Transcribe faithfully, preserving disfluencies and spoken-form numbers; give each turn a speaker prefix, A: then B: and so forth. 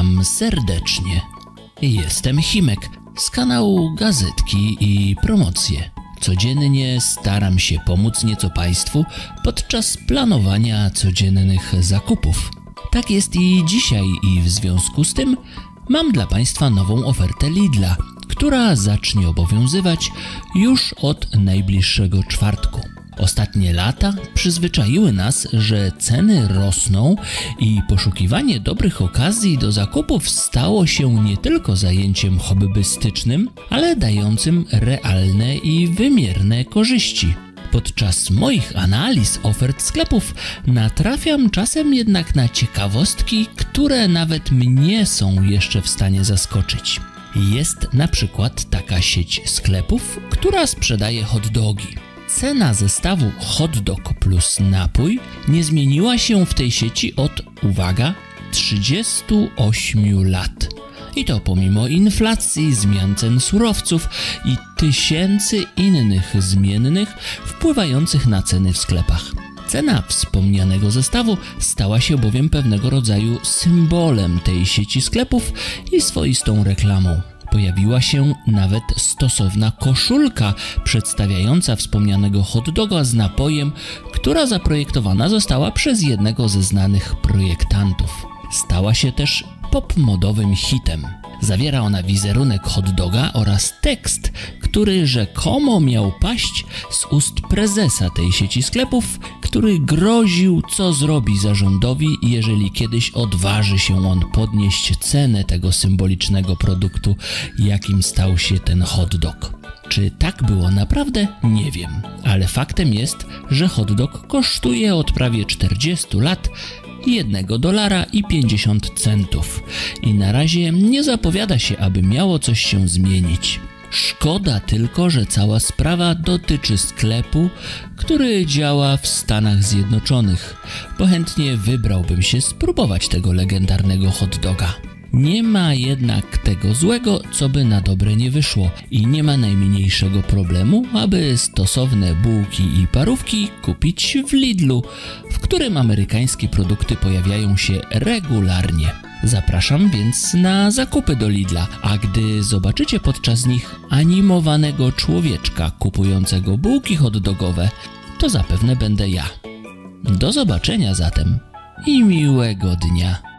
A: Witam serdecznie. Jestem Himek z kanału Gazetki i Promocje. Codziennie staram się pomóc nieco Państwu podczas planowania codziennych zakupów. Tak jest i dzisiaj i w związku z tym mam dla Państwa nową ofertę Lidla, która zacznie obowiązywać już od najbliższego czwartku. Ostatnie lata przyzwyczaiły nas, że ceny rosną i poszukiwanie dobrych okazji do zakupów stało się nie tylko zajęciem hobbystycznym, ale dającym realne i wymierne korzyści. Podczas moich analiz ofert sklepów natrafiam czasem jednak na ciekawostki, które nawet mnie są jeszcze w stanie zaskoczyć. Jest na przykład taka sieć sklepów, która sprzedaje hot dogi. Cena zestawu hot dog plus napój nie zmieniła się w tej sieci od, uwaga, trzydziestu ośmiu lat. I to pomimo inflacji, zmian cen surowców i tysięcy innych zmiennych wpływających na ceny w sklepach. Cena wspomnianego zestawu stała się bowiem pewnego rodzaju symbolem tej sieci sklepów i swoistą reklamą. Pojawiła się nawet stosowna koszulka przedstawiająca wspomnianego hot doga z napojem, która zaprojektowana została przez jednego ze znanych projektantów. Stała się też pop-modowym hitem. Zawiera ona wizerunek hot doga oraz tekst, który rzekomo miał paść z ust prezesa tej sieci sklepów, który groził, co zrobi zarządowi, jeżeli kiedyś odważy się on podnieść cenę tego symbolicznego produktu, jakim stał się ten hot dog. Czy tak było naprawdę? Nie wiem, ale faktem jest, że hot dog kosztuje od prawie czterdziestu lat jednego dolara i pięćdziesiąt centów i na razie nie zapowiada się, aby miało coś się zmienić. Szkoda tylko, że cała sprawa dotyczy sklepu, który działa w Stanach Zjednoczonych, bo chętnie wybrałbym się spróbować tego legendarnego hot doga. Nie ma jednak tego złego, co by na dobre nie wyszło i nie ma najmniejszego problemu, aby stosowne bułki i parówki kupić w Lidlu, w którym amerykańskie produkty pojawiają się regularnie. Zapraszam więc na zakupy do Lidla, a gdy zobaczycie podczas nich animowanego człowieczka kupującego bułki hot dogowe, to zapewne będę ja. Do zobaczenia zatem i miłego dnia.